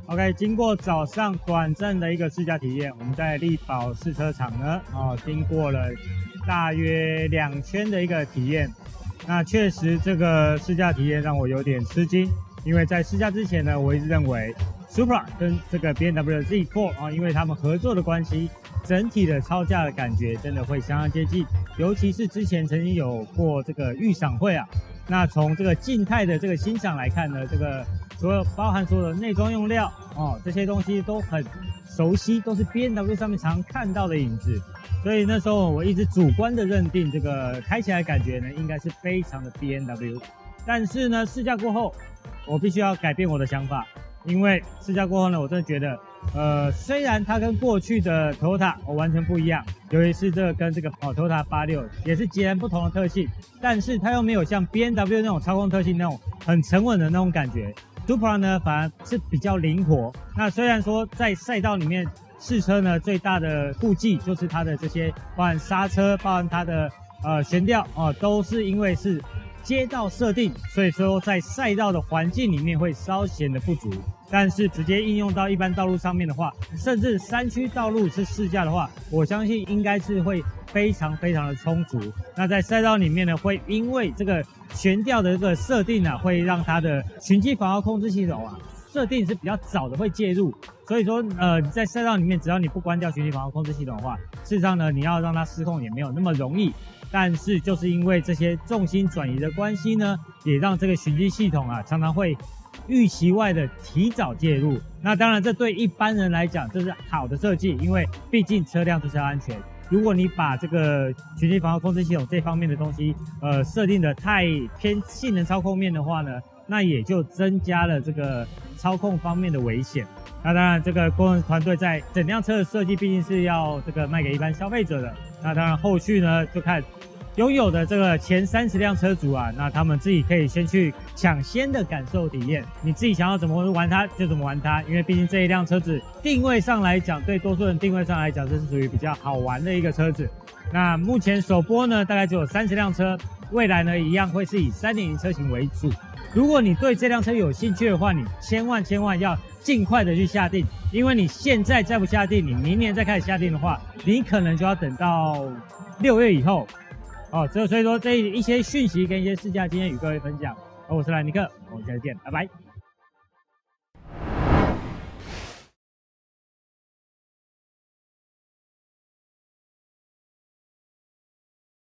OK， 经过早上短暂的一个试驾体验，我们在力宝试车场呢，经过了大约2圈的一个体验。那确实这个试驾体验让我有点吃惊，因为在试驾之前呢，我一直认为 Supra 跟这个 BMW Z4 因为他们合作的关系，整体的超驾的感觉真的会相当接近。尤其是之前曾经有过这个预赏会啊，那从这个静态的这个欣赏来看呢，这个包含所有的内装用料这些东西都很熟悉，都是 BMW 上面常看到的影子。所以那时候我一直主观的认定，这个开起来感觉呢，应该是非常的 BMW。但是呢，试驾过后，我必须要改变我的想法，因为试驾过后呢，我真的觉得，虽然它跟过去的 Toyota完全不一样，尤其是这个跟这个Toyota 86也是截然不同的特性，但是它又没有像 BMW 那种操控特性那种很沉稳的那种感觉。Supra 呢，反而是比较灵活。那虽然说在赛道里面试车呢，最大的顾忌就是它的这些，包含刹车，包含它的悬吊都是因为是街道设定，所以说在赛道的环境里面会稍显的不足。但是直接应用到一般道路上面的话，甚至山区道路是试驾的话，我相信应该是会非常的充足。那在赛道里面呢，会因为这个悬吊的这个设定啊，会让它的循迹防滑控制系统设定是比较早的会介入。所以说在赛道里面，只要你不关掉循迹防滑控制系统的话，事实上呢，你要让它失控也没有那么容易。但是就是因为这些重心转移的关系呢，也让这个循迹系统常常会预期外的提早介入。那当然这对一般人来讲这是好的设计，因为毕竟车辆就是要安全。如果你把这个循迹防滑控制系统这方面的东西设定的太偏性能操控面的话呢，那也就增加了这个操控方面的危险。那当然这个工程团队在整辆车的设计毕竟是要这个卖给一般消费者的，那当然后续呢就看拥有的这个前30辆车主那他们自己可以先去抢先的感受体验，你自己想要怎么玩它就怎么玩它，因为毕竟这一辆车子定位上来讲，对多数人定位上来讲，这是属于比较好玩的一个车子。那目前首播呢，大概只有30辆车，未来呢一样会是以3.0车型为主。如果你对这辆车有兴趣的话，你千万要尽快的去下定，因为你现在再不下定，你明年再开始下定的话，你可能就要等到6月以后。所以说这一些讯息跟一些试驾经验与各位分享。我是兰尼克，我们下次见，拜拜。